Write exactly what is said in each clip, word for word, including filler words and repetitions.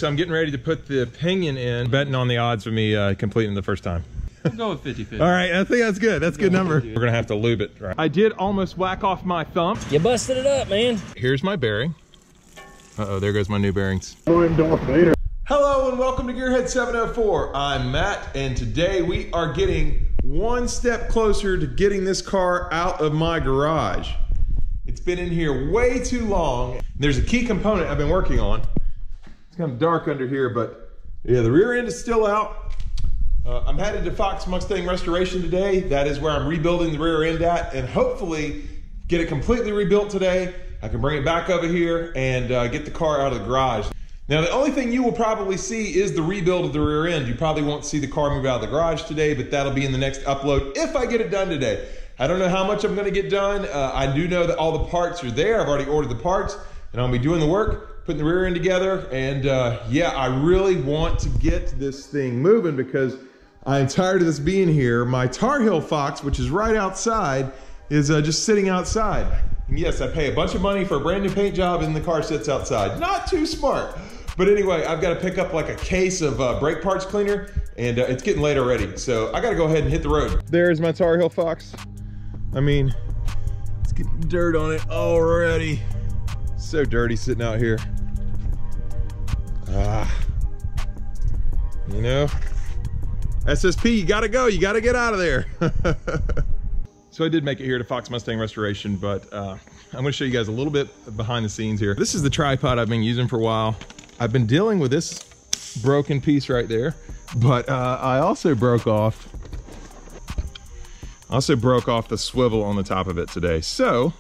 So I'm getting ready to put the pinion in, betting on the odds of me uh, completing the first time. We'll go with fifty fifty. All right, I think that's good. That's a good number. We're gonna have to lube it. Right. I did almost whack off my thumb. You busted it up, man. Here's my bearing. Uh-oh, there goes my new bearings. I'm Darth Vader. Hello and welcome to Gearhead seven oh four. I'm Matt, and today we are getting one step closer to getting this car out of my garage. It's been in here way too long. There's a key component I've been working on. It's kind of dark under here, but yeah, the rear end is still out. Uh, I'm headed to Fox Mustang Restoration today. That is where I'm rebuilding the rear end at, and hopefully get it completely rebuilt today. I can bring it back over here and uh, get the car out of the garage. Now, the only thing you will probably see is the rebuild of the rear end. You probably won't see the car move out of the garage today, but that'll be in the next upload if I get it done today. I don't know how much I'm gonna get done. Uh, I do know that all the parts are there. I've already ordered the parts, and I'll be doing the work, putting the rear end together. And uh, yeah, I really want to get this thing moving because I'm tired of this being here. My Tar Heel Fox, which is right outside, is uh, just sitting outside. And yes, I pay a bunch of money for a brand new paint job and the car sits outside. Not too smart. But anyway, I've got to pick up like a case of uh, brake parts cleaner, and uh, it's getting late already. So I got to go ahead and hit the road. There's my Tar Heel Fox. I mean, it's getting dirt on it already. So dirty sitting out here. Ah, you know, S S P, you gotta go, you gotta get out of there. So I did make it here to Fox Mustang Restoration, but uh, I'm gonna show you guys a little bit behind the scenes here. This is the tripod I've been using for a while. I've been dealing with this broken piece right there, but uh, I also broke off, also broke off the swivel on the top of it today. So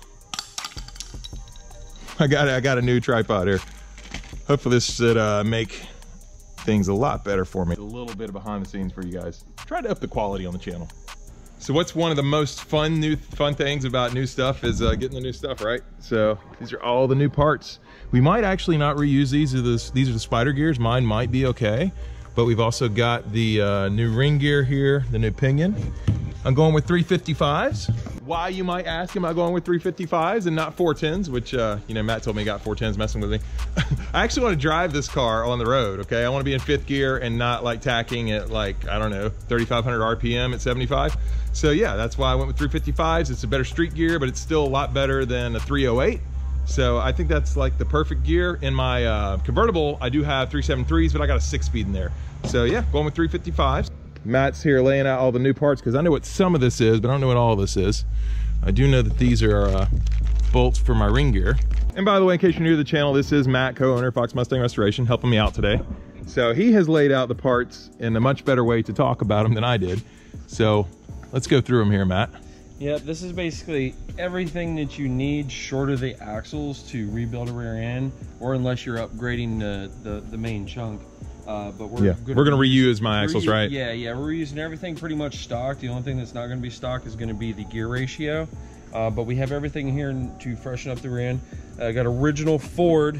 I got, I got a new tripod here. Hopefully this should uh, make things a lot better for me. A little bit of behind the scenes for you guys. Try to up the quality on the channel. So what's one of the most fun new fun things about new stuff is uh, getting the new stuff, right? So these are all the new parts. We might actually not reuse these. Are the, these are the spider gears. Mine might be okay, but we've also got the uh, new ring gear here, the new pinion. I'm going with three fifty-fives. Why, you might ask, am I going with three fifty-fives and not four tens, which, uh, you know, Matt told me he got four tens messing with me. I actually want to drive this car on the road, okay? I want to be in fifth gear and not like tacking at like, I don't know, thirty-five hundred R P M at seventy-five. So yeah, that's why I went with three fifty-fives. It's a better street gear, but it's still a lot better than a three oh eight. So I think that's like the perfect gear. In my uh, convertible, I do have three seventy-threes, but I got a six speed in there. So yeah, going with three fifty-fives. Matt's here laying out all the new parts because I know what some of this is, but I don't know what all of this is. I do know that these are uh, bolts for my ring gear. And by the way, in case you're new to the channel, this is Matt, co-owner of Fox Mustang Restoration, helping me out today. So he has laid out the parts in a much better way to talk about them than I did. So let's go through them here, Matt. Yeah, this is basically everything that you need short of the axles to rebuild a rear end, or unless you're upgrading the, the, the main chunk. Uh, but we're yeah, gonna we're gonna reuse my axles, right? Yeah, yeah, we're using everything pretty much stock. The only thing that's not gonna be stock is gonna be the gear ratio. Uh, but we have everything here to freshen up the rear end. I uh, got original Ford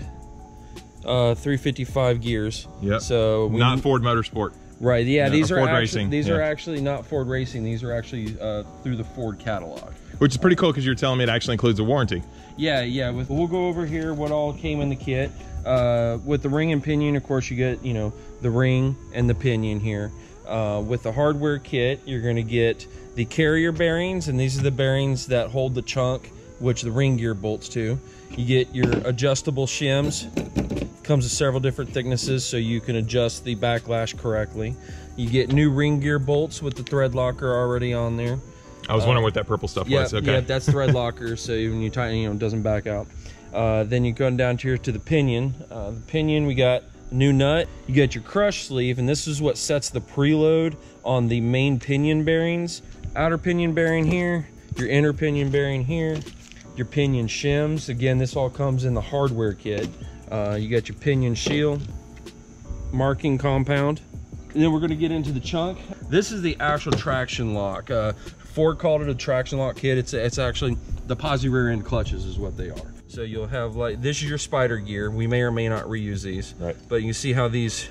uh, three fifty-five gears. Yep. So we, not Ford Motorsport. Right. Yeah. No, these are Ford actually, Racing. These yeah. are actually not Ford Racing. These are actually uh, through the Ford catalog. Which is pretty cool because you're telling me it actually includes a warranty. Yeah. Yeah. With, we'll go over here what all came in the kit. Uh, with the ring and pinion, of course, you get, you know, the ring and the pinion here. Uh, with the hardware kit, you're going to get the carrier bearings, and these are the bearings that hold the chunk, which the ring gear bolts to. You get your adjustable shims. Comes with several different thicknesses, so you can adjust the backlash correctly. You get new ring gear bolts with the thread locker already on there. I was uh, wondering what that purple stuff yeah, was. Okay. Yeah, that's thread locker, so when you tighten, you know, it doesn't back out. Uh, then you go down here to the pinion. Uh, the pinion, we got new nut. You got your crush sleeve, and this is what sets the preload on the main pinion bearings. Outer pinion bearing here, your inner pinion bearing here, your pinion shims. Again, this all comes in the hardware kit. Uh, you got your pinion shield, marking compound. And then we're gonna get into the chunk. This is the actual traction lock. Uh, Ford called it a traction lock kit. It's, it's actually the posi rear end clutches is what they are. So you'll have like, this is your spider gear. We may or may not reuse these, right? But you can see how these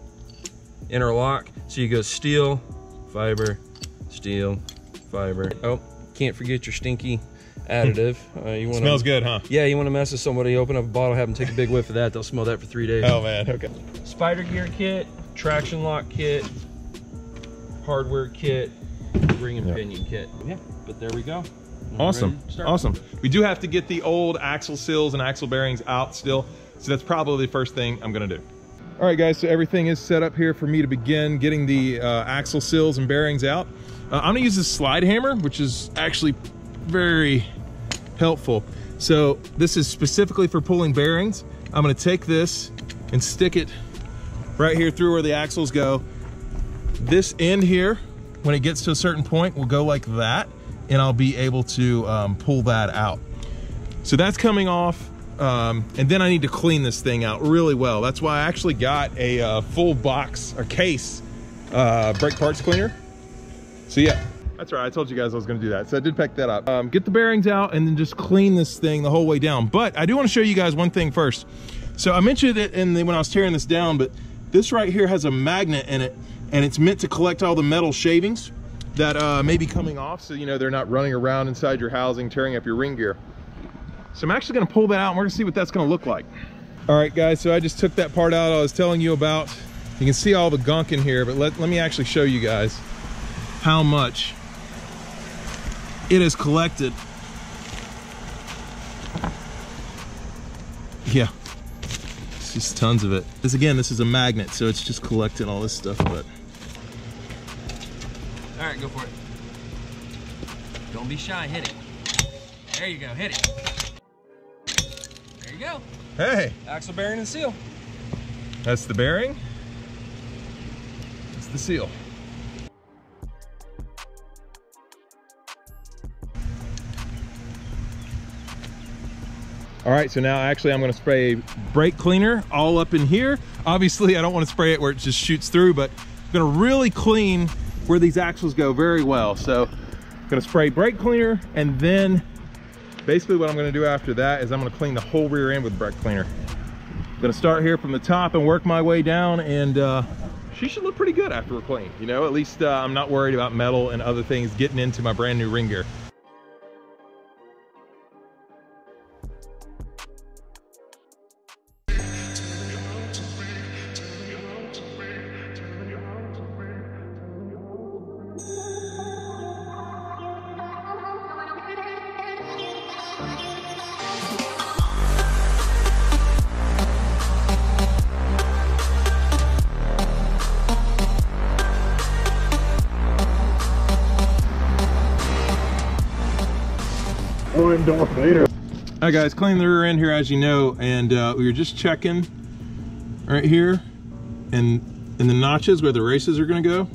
interlock. So you go steel, fiber, steel, fiber. Oh, can't forget your stinky additive. Uh, you wanna, Smells good, huh? Yeah, you want to mess with somebody, open up a bottle, have them take a big whiff of that. They'll smell that for three days. Oh man, okay. Spider gear kit, traction lock kit, hardware kit, ring and yep. pinion kit. Yeah, but there we go. Now awesome, awesome. We do have to get the old axle seals and axle bearings out still, so that's probably the first thing I'm gonna do. All right, guys, so everything is set up here for me to begin getting the uh, axle seals and bearings out. Uh, I'm gonna use this slide hammer, which is actually very helpful. So this is specifically for pulling bearings. I'm gonna take this and stick it right here through where the axles go. This end here, when it gets to a certain point, will go like that, and I'll be able to um, pull that out. So that's coming off. Um, and then I need to clean this thing out really well. That's why I actually got a uh, full box or case uh, brake parts cleaner. So yeah, that's right. I told you guys I was going to do that. So I did pick that up. Um, get the bearings out and then just clean this thing the whole way down. But I do want to show you guys one thing first. So I mentioned it in the, when I was tearing this down, but this right here has a magnet in it, and it's meant to collect all the metal shavings that uh, may be coming off. So, you know, they're not running around inside your housing, tearing up your ring gear. So I'm actually gonna pull that out and we're gonna see what that's gonna look like. All right, guys, so I just took that part out I was telling you about. You can see all the gunk in here, but let, let me actually show you guys how much it has collected. Yeah, it's just tons of it. This, again, this is a magnet, so it's just collecting all this stuff, but. All right, go for it. Don't be shy, hit it. There you go, hit it. There you go. Hey. Axle bearing and seal. That's the bearing. That's the seal. All right, so now actually I'm gonna spray brake cleaner all up in here. Obviously I don't wanna spray it where it just shoots through, but I'm gonna really clean where these axles go very well. So I'm gonna spray brake cleaner, and then basically what I'm gonna do after that is I'm gonna clean the whole rear end with brake cleaner. I'm gonna start here from the top and work my way down, and uh, she should look pretty good after we're clean. You know, at least uh, I'm not worried about metal and other things getting into my brand new ring gear. Darth Vader. Alright guys, cleaning the rear end here as you know, and uh, we were just checking right here and in the notches where the races are going to go,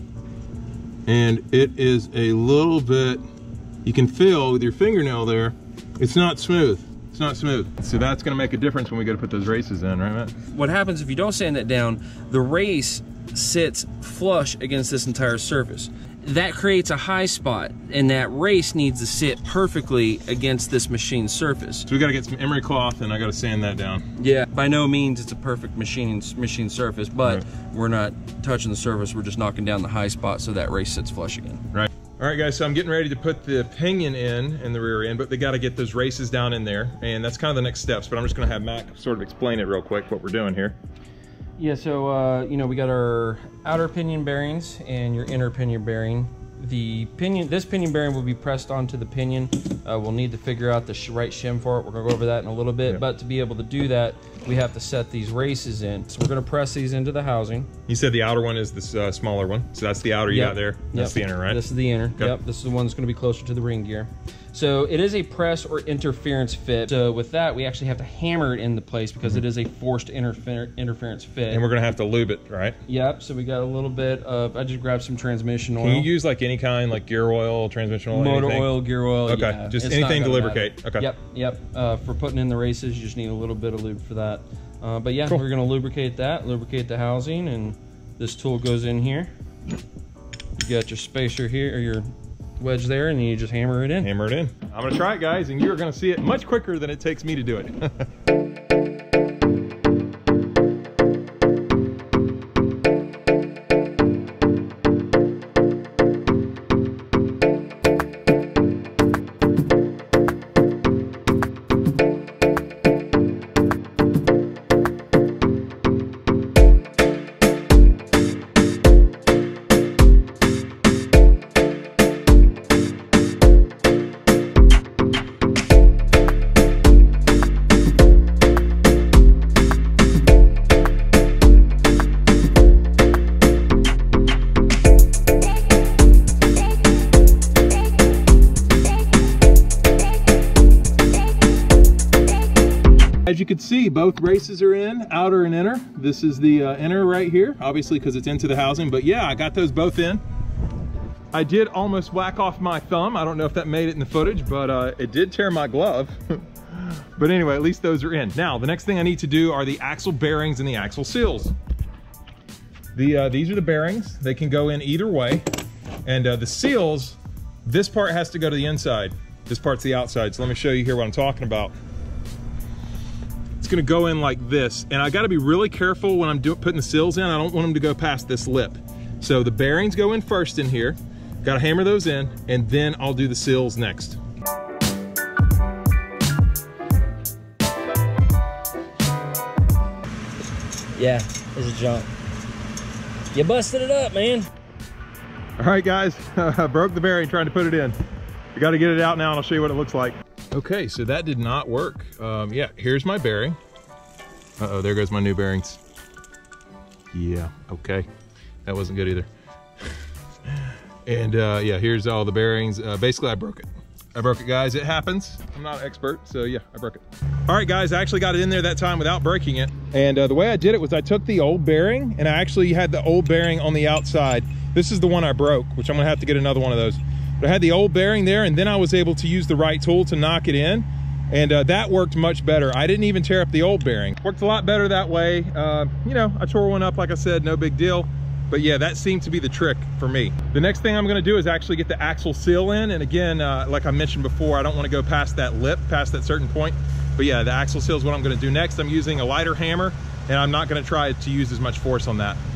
and it is a little bit, you can feel with your fingernail there, it's not smooth. It's not smooth. So that's going to make a difference when we go to put those races in, right Matt? What happens if you don't sand that down, the race sits flush against this entire surface. That creates a high spot, and that race needs to sit perfectly against this machine surface. So we got to get some emery cloth, and I got to sand that down. Yeah, by no means it's a perfect machine machine surface, but right. We're not touching the surface, we're just knocking down the high spot so that race sits flush again. Right. All right guys, so I'm getting ready to put the pinion in in the rear end, but they got to get those races down in there, and that's kind of the next steps, but I'm just going to have Mac sort of explain it real quick what we're doing here. Yeah, so uh, you know, we got our outer pinion bearings and your inner pinion bearing. The pinion, this pinion bearing will be pressed onto the pinion. Uh, we'll need to figure out the sh right shim for it. We're gonna go over that in a little bit, yep. But to be able to do that, we have to set these races in. So we're gonna press these into the housing. You said the outer one is this uh, smaller one, so that's the outer you yep. got there. That's yep. the inner, right? This is the inner. Okay. Yep. This is the one that's gonna be closer to the ring gear. So it is a press or interference fit. So with that, we actually have to hammer it into place because mm-hmm. it is a forced interfer interference fit. And we're gonna have to lube it, right? Yep. So we got a little bit of, I just grabbed some transmission oil. Can you use like any kind, like gear oil, transmission oil, motor anything? oil, gear oil? Okay, yeah. just It's anything to lubricate. Matter. Okay. Yep, yep. Uh, for putting in the races, you just need a little bit of lube for that. Uh, but yeah, cool. We're gonna lubricate that, lubricate the housing, and this tool goes in here. You got your spacer here, or your wedge there, and you just hammer it in. Hammer it in. I'm gonna try it, guys, and you're gonna see it much quicker than it takes me to do it. see, both races are in, outer and inner. This is the uh, inner right here, obviously because it's into the housing, but yeah, I got those both in. I did almost whack off my thumb. I don't know if that made it in the footage, but uh, it did tear my glove. But anyway, at least those are in. Now, the next thing I need to do are the axle bearings and the axle seals. The, uh, these are the bearings. They can go in either way. And uh, the seals, this part has to go to the inside. This part's the outside. So let me show you here what I'm talking about. It's gonna go in like this. And I gotta be really careful when I'm doing, putting the seals in. I don't want them to go past this lip. So the bearings go in first in here. Gotta hammer those in, and then I'll do the seals next. Yeah, it's a jump. You busted it up, man. All right, guys, I broke the bearing trying to put it in. I got to get it out now, and I'll show you what it looks like. Okay, so that did not work. Um, yeah, here's my bearing. Uh-oh, there goes my new bearings. Yeah, okay. That wasn't good either. And uh, yeah, here's all the bearings. Uh, basically, I broke it. I broke it, guys. It happens. I'm not an expert, so yeah, I broke it. All right, guys, I actually got it in there that time without breaking it. And uh, the way I did it was I took the old bearing, and I actually had the old bearing on the outside. This is the one I broke, which I'm gonna have to get another one of those. But I had the old bearing there, and then I was able to use the right tool to knock it in. And uh, that worked much better. I didn't even tear up the old bearing. Worked a lot better that way. Uh, you know, I tore one up, like I said, no big deal. But yeah, that seemed to be the trick for me. The next thing I'm gonna do is actually get the axle seal in. And again, uh, like I mentioned before, I don't wanna go past that lip, past that certain point. But yeah, the axle seal is what I'm gonna do next. I'm using a lighter hammer, and I'm not gonna try to use as much force on that.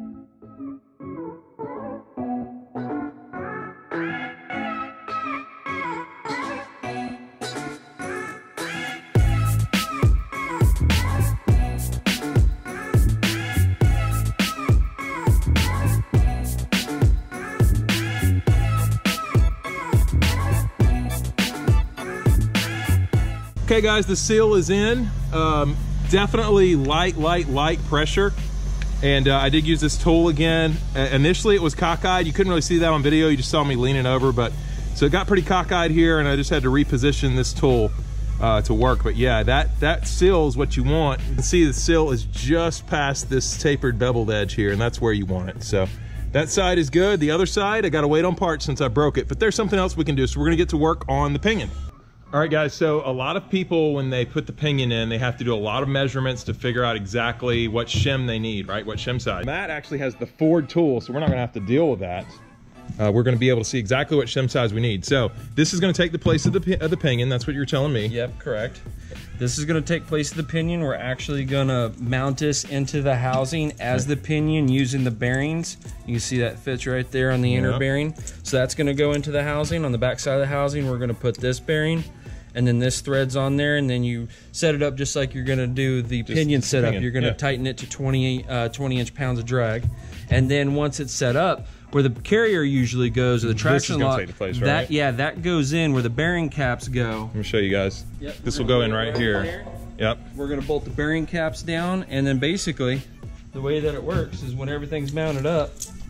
Okay guys, the seal is in. Um, definitely light, light, light pressure. And uh, I did use this tool again. Uh, initially it was cockeyed. You couldn't really see that on video. You just saw me leaning over, but so it got pretty cockeyed here, and I just had to reposition this tool uh, to work. But yeah, that, that seal is what you want. You can see the seal is just past this tapered beveled edge here, and that's where you want it. So that side is good. The other side, I gotta wait on parts since I broke it, but there's something else we can do. So we're gonna get to work on the pinion. All right, guys, so a lot of people, when they put the pinion in, they have to do a lot of measurements to figure out exactly what shim they need, right? What shim size. Matt actually has the Ford tool, so we're not gonna have to deal with that. Uh, we're gonna be able to see exactly what shim size we need. So this is gonna take the place of the, of the pinion. That's what you're telling me. Yep, correct. This is gonna take place of the pinion. We're actually gonna mount this into the housing as the pinion using the bearings. You can see that fits right there on the inner yep. bearing. So that's gonna go into the housing. On the back side of the housing, we're gonna put this bearing, and then this thread's on there, and then you set it up just like you're gonna do the just pinion setup. Pinion. You're gonna yeah. tighten it to twenty, uh, twenty inch pounds of drag. And then once it's set up, where the carrier usually goes, or the traction lock, take the place, right? that yeah, that goes in where the bearing caps go. Let me show you guys. Yep, this will go in right, right here. here. Yep. We're gonna bolt the bearing caps down, and then basically, the way that it works is when everything's mounted up,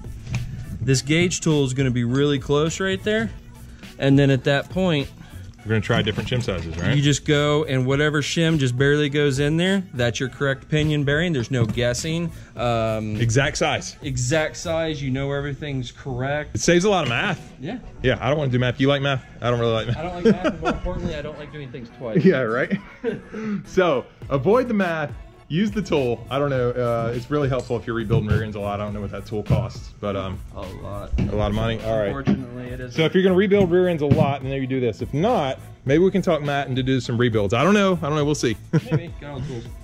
this gauge tool is gonna be really close right there, and then at that point, we're gonna try different shim sizes, right? You just go, and whatever shim just barely goes in there, that's your correct pinion bearing. There's no guessing. Um, exact size. Exact size. You know everything's correct. It saves a lot of math. Yeah. Yeah, I don't want to do math. You like math? I don't really like math. I don't like math, but more importantly, I don't like doing things twice. Yeah, right? So, avoid the math. Use the tool. I don't know. Uh, it's really helpful if you're rebuilding rear ends a lot. I don't know what that tool costs, but um, a lot. A lot of money. All right. Unfortunately, it is. So if you're going to rebuild rear ends a lot, then maybe do this. If not, maybe we can talk Matt into do some rebuilds. I don't know. I don't know. We'll see. Maybe. Got all the tools.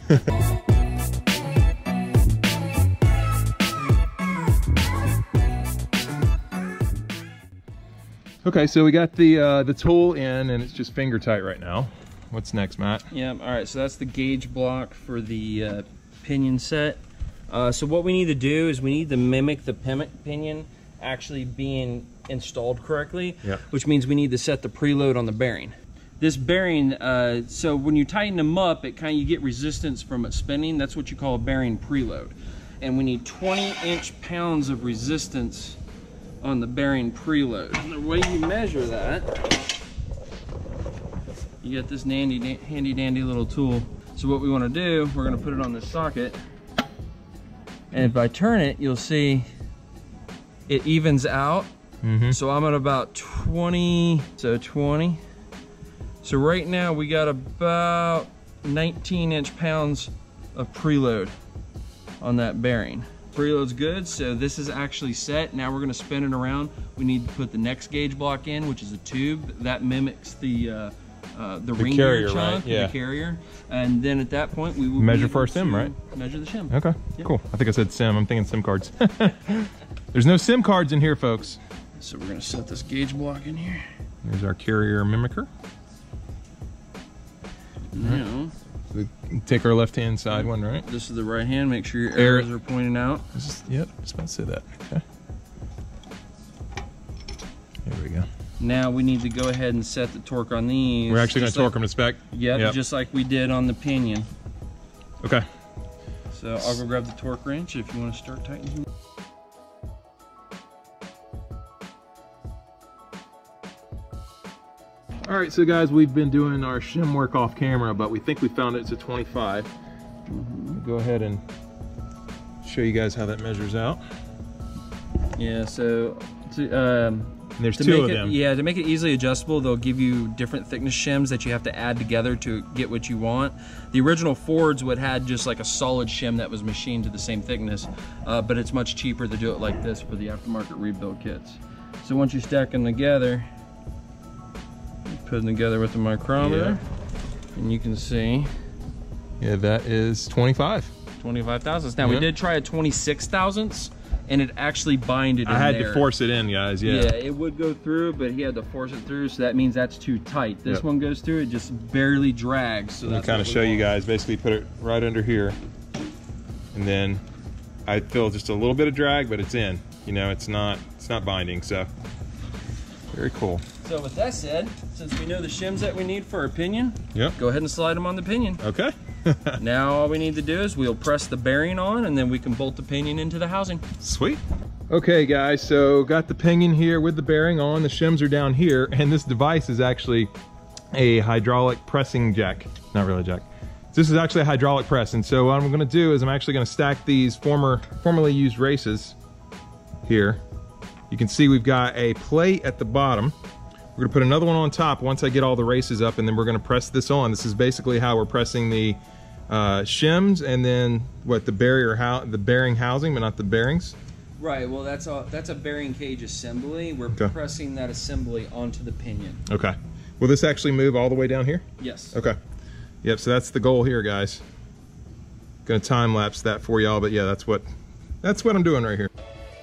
Okay, so we got the uh, the tool in, and it's just finger tight right now. What's next, Matt? Yeah, all right, so that's the gauge block for the uh, pinion set. Uh, so what we need to do is we need to mimic the pinion actually being installed correctly, yep. which means we need to set the preload on the bearing. This bearing, uh, so when you tighten them up, it kind of, you get resistance from it spinning. That's what you call a bearing preload. And we need twenty inch pounds of resistance on the bearing preload. And the way you measure that, you got this handy, handy dandy little tool. So what we want to do, we're going to put it on this socket, and if I turn it, you'll see it evens out. Mm-hmm. So I'm at about twenty, so twenty. So right now we got about nineteen inch pounds of preload on that bearing. Preload's good, so this is actually set. Now we're gonna spin it around. We need to put the next gauge block in, which is a tube that mimics the uh, uh, the, the ring carrier, gear chunk, right? Yeah. the carrier. And then at that point, we will measure for a sim, right? Measure the shim. Okay, yep. Cool. I think I said sim. I'm thinking sim cards. There's no sim cards in here, folks. So we're gonna set this gauge block in here. There's our carrier mimicker. Now, we take our left-hand side one, right? This is the right hand. Make sure your Air arrows are pointing out. Just, yep, just about to say that. Okay. There we go. Now we need to go ahead and set the torque on these. We're actually going to like, torque them to spec? Yep, Yep, just like we did on the pinion. Okay. So I'll go grab the torque wrench if you want to start tightening. All right, so guys, we've been doing our shim work off camera, but we think we found it. It's a twenty-five. Mm-hmm. Go ahead and show you guys how that measures out. Yeah, so to, um, and there's to two make of it, them. Yeah, to make it easily adjustable, they'll give you different thickness shims that you have to add together to get what you want. The original Fords would had just like a solid shim that was machined to the same thickness, uh, but it's much cheaper to do it like this for the aftermarket rebuild kits. So once you stack them together, put them together with the micrometer, yeah. And you can see. Yeah, that is twenty-five. twenty-five thousandths. Now, yeah. We did try a twenty-six thousandths, and it actually binded in I had there. to force it in, guys, yeah. Yeah, it would go through, but he had to force it through, so that means that's too tight. This yep. one goes through, it just barely drags. So Let me kind of show want. you guys. Basically put it right under here, and then I feel just a little bit of drag, but it's in. You know, it's not, it's not binding, so very cool. So with that said, since we know the shims that we need for our pinion, yep. go ahead and slide them on the pinion. Okay. Now all we need to do is we'll press the bearing on, and then we can bolt the pinion into the housing. Sweet. Okay guys, so got the pinion here with the bearing on, the shims are down here, and this device is actually a hydraulic pressing jack. Not really a jack. This is actually a hydraulic press, and so what I'm gonna do is I'm actually gonna stack these former, formerly used races here. You can see we've got a plate at the bottom. We're gonna put another one on top once I get all the races up, and then we're gonna press this on. This is basically how we're pressing the uh, shims, and then what the barrier, how the bearing housing, but not the bearings. Right. Well, that's a that's a bearing cage assembly. We're okay. pressing that assembly onto the pinion. Okay. Will this actually move all the way down here? Yes. Okay. Yep. So that's the goal here, guys. Gonna time lapse that for y'all, but yeah, that's what that's what I'm doing right here.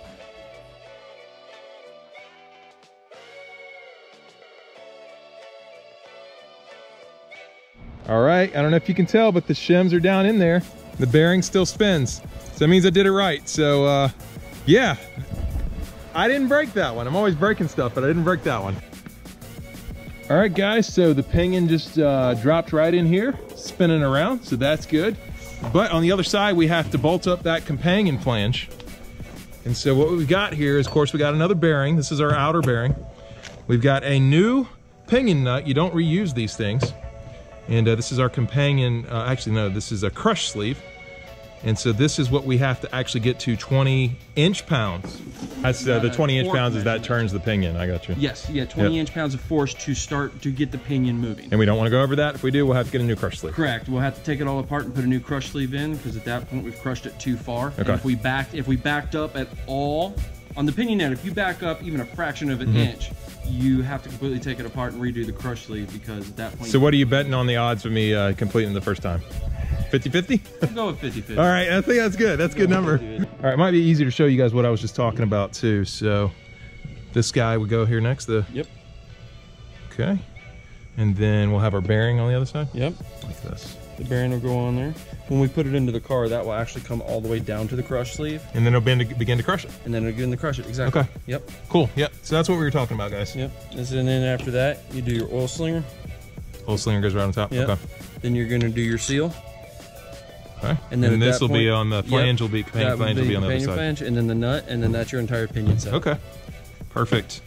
All right, I don't know if you can tell, but the shims are down in there. The bearing still spins. So that means I did it right. So uh, yeah, I didn't break that one. I'm always breaking stuff, but I didn't break that one. All right guys, so the pinion just uh, dropped right in here, spinning around, so that's good. But on the other side, we have to bolt up that companion flange. And so what we've got here is, of course, we got another bearing. This is our outer bearing. We've got a new pinion nut. You don't reuse these things. And uh, this is our companion, uh, actually no, this is a crush sleeve. And so this is what we have to actually get to twenty inch pounds. That's uh, the twenty inch pounds is that turns the pinion, I got you. Yes, yeah, twenty yep. inch pounds of force to start to get the pinion moving. And we don't want to go over that. If we do, we'll have to get a new crush sleeve. Correct, we'll have to take it all apart and put a new crush sleeve in, because at that point we've crushed it too far. Okay. And if we backed, if we backed up at all, on the pinion net, if you back up even a fraction of an mm-hmm. inch, you have to completely take it apart and redo the crush sleeve, because at that point... So what are you betting on the odds of me uh, completing the first time? fifty fifty? We'll go with fifty fifty. All right, I think that's good. That's a good number. All right, it might be easy to show you guys what I was just talking about too. So this guy would go here next. The Yep. Okay. And then we'll have our bearing on the other side? Yep. Like this. The bearing will go on there. When we put it into the car, that will actually come all the way down to the crush sleeve. And then it'll begin to, begin to crush it. And then it'll begin to crush it, exactly. Okay. Yep. Cool, yep. So that's what we were talking about, guys. Yep. And then after that, you do your oil slinger. Oil slinger goes right on top? Yep. Okay. Then you're gonna do your seal. Okay. And then and this will point, be on the flange, yep, will be, companion flange will be on the other side. Flange, and then the nut, and then that's your entire pinion set. Okay. Perfect.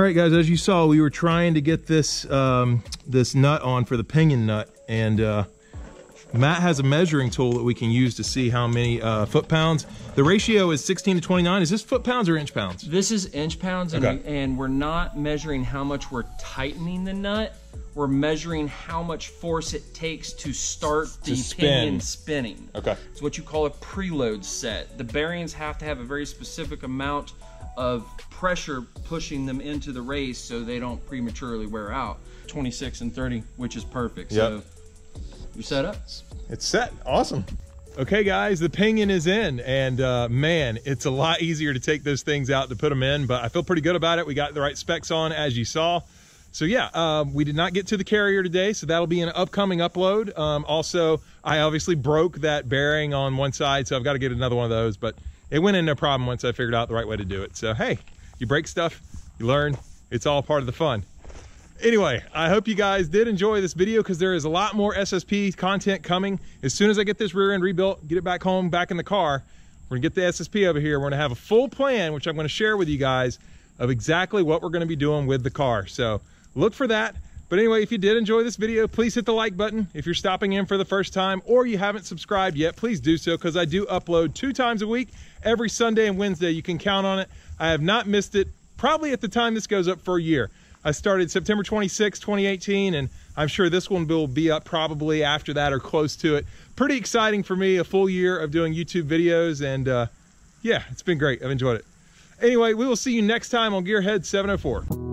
right, guys, as you saw, we were trying to get this um, this nut on for the pinion nut, and uh, Matt has a measuring tool that we can use to see how many uh, foot-pounds. The ratio is sixteen to twenty-nine. Is this foot-pounds or inch-pounds? This is inch-pounds, and, okay. we, and we're not measuring how much we're tightening the nut. We're measuring how much force it takes to start the spin. pinion spinning. Okay. It's what you call a preload set. The bearings have to have a very specific amount of pressure pushing them into the race so they don't prematurely wear out. twenty-six and thirty, which is perfect. Yep. So you set up? It's set. Awesome. Okay, guys, the pinion is in, and uh, man, it's a lot easier to take those things out to put them in, but I feel pretty good about it. We got the right specs on, as you saw. So yeah, uh, we did not get to the carrier today, so that'll be an upcoming upload. Um, also, I obviously broke that bearing on one side, so I've got to get another one of those, but it went in no problem once I figured out the right way to do it. So hey, you break stuff, you learn, it's all part of the fun. Anyway, I hope you guys did enjoy this video, because there is a lot more S S P content coming. As soon as I get this rear end rebuilt, get it back home, back in the car, we're gonna get the S S P over here. We're gonna have a full plan, which I'm gonna share with you guys, of exactly what we're gonna be doing with the car. So look for that. But anyway, if you did enjoy this video, please hit the like button. If you're stopping in for the first time or you haven't subscribed yet, please do so, because I do upload two times a week, every Sunday and Wednesday. You can count on it. I have not missed it, probably at the time this goes up, for a year. I started September twenty-sixth, twenty eighteen, and I'm sure this one will be up probably after that or close to it. Pretty exciting for me, a full year of doing YouTube videos, and uh, yeah, it's been great. I've enjoyed it. Anyway, we will see you next time on Gearhead seven oh four.